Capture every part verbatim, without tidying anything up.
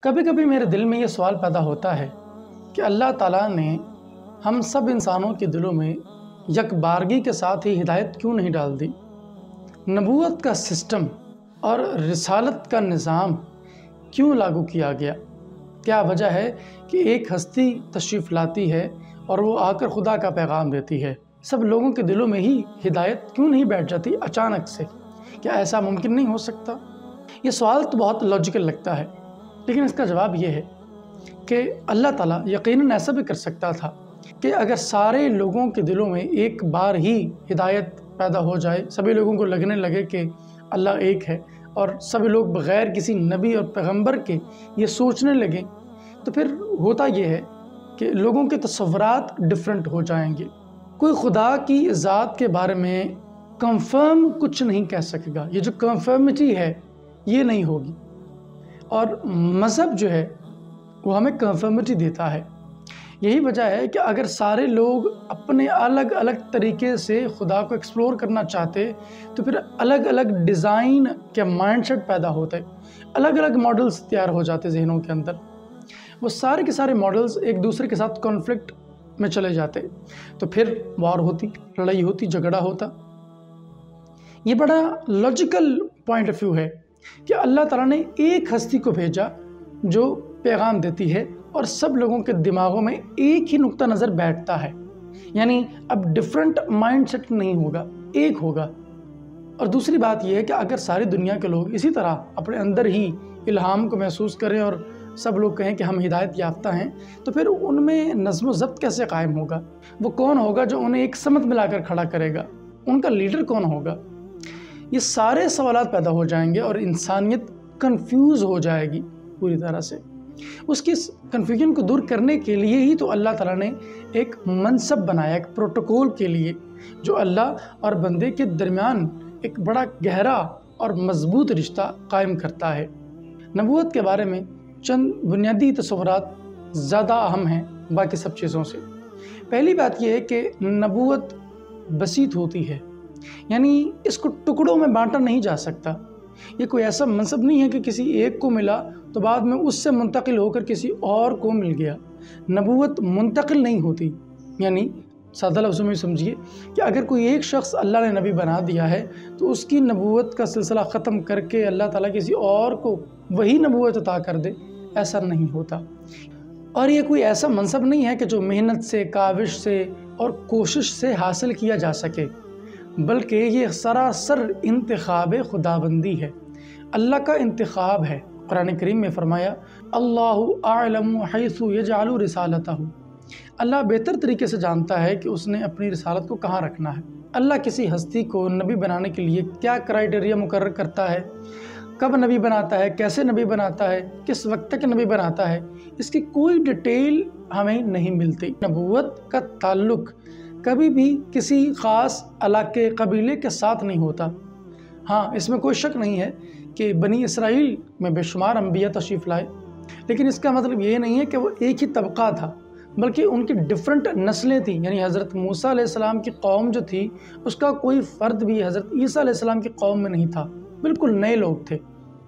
کبھی کبھی میرے دل میں یہ سوال پیدا ہوتا ہے کہ اللہ تعالیٰ نے ہم سب انسانوں کے دلوں میں یک بارگی کے ساتھ ہی ہدایت کیوں نہیں ڈال دی؟ نبوت کا سسٹم اور رسالت کا نظام کیوں لاگو کیا گیا؟ کیا وجہ ہے کہ ایک ہستی تشریف لاتی ہے اور وہ آ کر خدا کا پیغام دیتی ہے، سب لوگوں کے دلوں میں ہی ہدایت کیوں نہیں بیٹھ جاتی اچانک سے؟ کیا ایسا ممکن نہیں ہو سکتا؟ یہ سوال تو بہت لاجیکل لگتا ہے، لیکن اس کا جواب یہ ہے کہ اللہ تعالیٰ یقیناً ایسا بھی کر سکتا تھا کہ اگر سارے لوگوں کے دلوں میں ایک بار ہی ہدایت پیدا ہو جائے، سبھی لوگوں کو لگنے لگے کہ اللہ ایک ہے اور سبھی لوگ بغیر کسی نبی اور پیغمبر کے یہ سوچنے لگیں، تو پھر ہوتا یہ ہے کہ لوگوں کے تصورات ڈیفرنٹ ہو جائیں گے۔ کوئی خدا کی ذات کے بارے میں کنفرم کچھ نہیں کہہ سکے گا، یہ جو کنفرمٹی ہے یہ نہیں ہوگی، اور مذہب جو ہے وہ ہمیں کنفرمٹی دیتا ہے۔ یہی وجہ ہے کہ اگر سارے لوگ اپنے الگ الگ طریقے سے خدا کو ایکسپلور کرنا چاہتے تو پھر الگ الگ ڈیزائن کے مائنڈ سیٹ پیدا ہوتے، الگ الگ ماڈلز تیار ہو جاتے ذہنوں کے اندر، وہ سارے کے سارے ماڈلز ایک دوسرے کے ساتھ کانفلکٹ میں چلے جاتے، تو پھر وار ہوتی، لڑائی ہوتی، جھگڑا ہوتا۔ یہ بڑا لاجیکل پوائنٹ آف ویو ہے کہ اللہ تعالیٰ نے ایک ہستی کو بھیجا جو پیغام دیتی ہے اور سب لوگوں کے دماغوں میں ایک ہی نقطہ نظر بیٹھتا ہے، یعنی اب ڈیفرنٹ مائنڈ سیٹ نہیں ہوگا، ایک ہوگا۔ اور دوسری بات یہ ہے کہ اگر ساری دنیا کے لوگ اسی طرح اپنے اندر ہی الہام کو محسوس کریں اور سب لوگ کہیں کہ ہم ہدایت یافتہ ہیں، تو پھر ان میں نظم و ضبط کیسے قائم ہوگا؟ وہ کون ہوگا جو انہیں ایک سمت میں لا کر کھڑا کرے گا؟ ان کا لیڈر کون ہوگا؟ یہ سارے سوالات پیدا ہو جائیں گے اور انسانیت کنفیوز ہو جائے گی پوری طرح سے۔ اس کی کنفیوژن کو دور کرنے کے لیے ہی تو اللہ تعالیٰ نے ایک منصب بنایا، ایک پروٹوکول کے لیے، جو اللہ اور بندے کے درمیان ایک بڑا گہرا اور مضبوط رشتہ قائم کرتا ہے۔ نبوت کے بارے میں چند بنیادی تصورات زیادہ اہم ہیں باقی سب چیزوں سے۔ پہلی بات یہ ہے کہ نبوت بسیط ہوتی ہے، یعنی اس کو ٹکڑوں میں بانٹا نہیں جا سکتا۔ یہ کوئی ایسا منصب نہیں ہے کہ کسی ایک کو ملا تو بعد میں اس سے منتقل ہو کر کسی اور کو مل گیا۔ نبوت منتقل نہیں ہوتی، یعنی سادہ لفظوں میں سمجھیے کہ اگر کوئی ایک شخص اللہ نے نبی بنا دیا ہے تو اس کی نبوت کا سلسلہ ختم کر کے اللہ تعالیٰ کسی اور کو وہی نبوت عطا کر دے، ایسا نہیں ہوتا۔ اور یہ کوئی ایسا منصب نہیں ہے کہ جو محنت سے، کاوش سے اور کوشش سے حاصل کیا جا سکے، بلکہ یہ سراسر انتخاب خداوندی ہے، اللہ کا انتخاب ہے۔ قرآن کریم میں فرمایا، اللہ اعلم حیث یجعل رسالتہ، اللہ بہتر طریقے سے جانتا ہے کہ اس نے اپنی رسالت کو کہاں رکھنا ہے۔ اللہ کسی ہستی کو نبی بنانے کے لیے کیا کرائیٹیریا مقرر کرتا ہے، کب نبی بناتا ہے، کیسے نبی بناتا ہے، کس وقت تک نبی بناتا ہے، اس کی کوئی ڈیٹیل ہمیں نہیں ملتی۔ نبوت کا تعلق کبھی بھی کسی خاص علاقے، قبیلے کے ساتھ نہیں ہوتا۔ ہاں، اس میں کوئی شک نہیں ہے کہ بنی اسرائیل میں بے شمار انبیاء تشریف لائے، لیکن اس کا مطلب یہ نہیں ہے کہ وہ ایک ہی طبقہ تھا، بلکہ ان کی ڈیفرنٹ نسلیں تھیں۔ یعنی حضرت موسیٰ علیہ السلام کی قوم جو تھی، اس کا کوئی فرد بھی حضرت عیسیٰ علیہ السلام کی قوم میں نہیں تھا، بالکل نئے لوگ تھے۔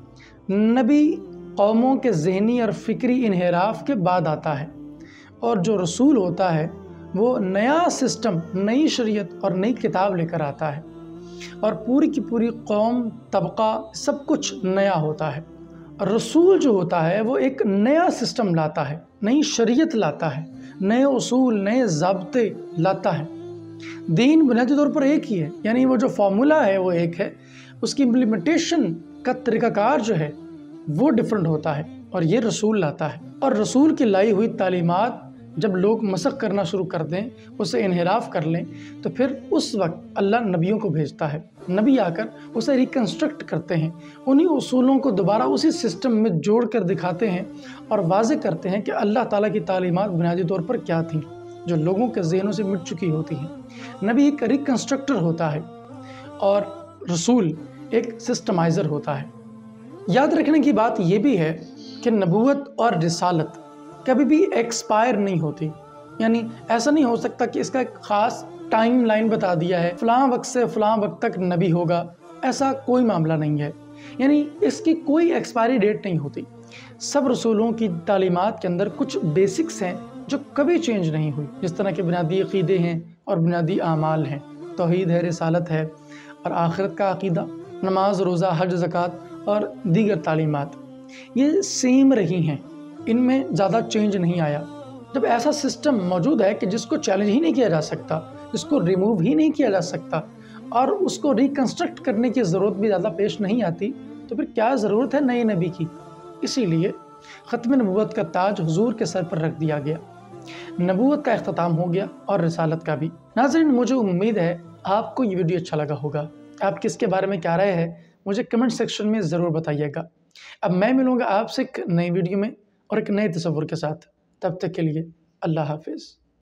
نبی قوموں کے ذہنی اور فکری انحراف کے بعد آتا ہے، اور جو رسول ہوتا ہے وہ نیا سسٹم، نئی شریعت اور نئی کتاب لے کر آتا ہے، اور پوری کی پوری قوم، طبقہ، سب کچھ نیا ہوتا ہے۔ اور رسول جو ہوتا ہے وہ ایک نیا سسٹم لاتا ہے، نئی شریعت لاتا ہے، نئے اصول، نئے ضابطے لاتا ہے۔ دین بنیادی طور پر ایک ہی ہے، یعنی وہ جو فارمولا ہے وہ ایک ہے، اس کی امپلیمنٹیشن کا طریقہ کار جو ہے وہ ڈیفرنٹ ہوتا ہے، اور یہ رسول لاتا ہے۔ اور رسول کی لائی ہوئی تعلیمات جب لوگ مسخ کرنا شروع کر دیں، اسے انحراف کر لیں، تو پھر اس وقت اللہ نبیوں کو بھیجتا ہے۔ نبی آ کر اسے ریکنسٹرکٹ کرتے ہیں، انہی اصولوں کو دوبارہ اسی سسٹم میں جوڑ کر دکھاتے ہیں اور واضح کرتے ہیں کہ اللہ تعالیٰ کی تعلیمات بنیادی طور پر کیا تھیں، جو لوگوں کے ذہنوں سے مٹ چکی ہوتی ہیں۔ نبی ایک ریکنسٹرکٹر ہوتا ہے اور رسول ایک سسٹمائزر ہوتا ہے۔ یاد رکھنے کی بات یہ بھی ہے کہ نبوت اور رسالت کبھی بھی ایکسپائر نہیں ہوتی، یعنی ایسا نہیں ہو سکتا کہ اس کا ایک خاص ٹائم لائن بتا دیا ہے، فلاں وقت سے فلاں وقت تک نبی ہوگا، ایسا کوئی معاملہ نہیں ہے۔ یعنی اس کی کوئی ایکسپائری ڈیٹ نہیں ہوتی۔ सब रसूलों की तालीमात के अंदर कुछ बेसिक्स हैं जो कभी चेंज नहीं हुई, जिस तरह के बुनियादी अक़ीदे हैं और बुनियादी आमाल हैं, तौहीद है, रिसालत है और आखिरत का अक़ीदा, नमाज, रोज़ा, हज, ज़कात और दीगर तालीमात, ये सेम रही हैं, इनमें ज़्यादा चेंज नहीं आया। जब ऐसा सिस्टम मौजूद है कि जिसको चैलेंज ही नहीं किया जा सकता, जिसको रिमूव ही नहीं किया जा सकता और उसको रिकन्स्ट्रक्ट करने की ज़रूरत भी ज़्यादा पेश नहीं आती, तो फिर क्या ज़रूरत है नए नबी की। इसीलिए ख़त्म नबूवत का ताज हुजूर के सर पर रख दिया गया, नबूवत का इख्तिताम हो गया और रिसालत का भी। नाज़रीन, मुझे उम्मीद है आपको ये वीडियो अच्छा लगा होगा। आप किसके बारे में क्या राय है मुझे कमेंट सेक्शन में ज़रूर बताइएगा। अब मैं मिलूँगा आपसे एक नई वीडियो में और एक नए तसव्वुर के साथ। तब तक के लिए अल्लाह हाफ़िज़।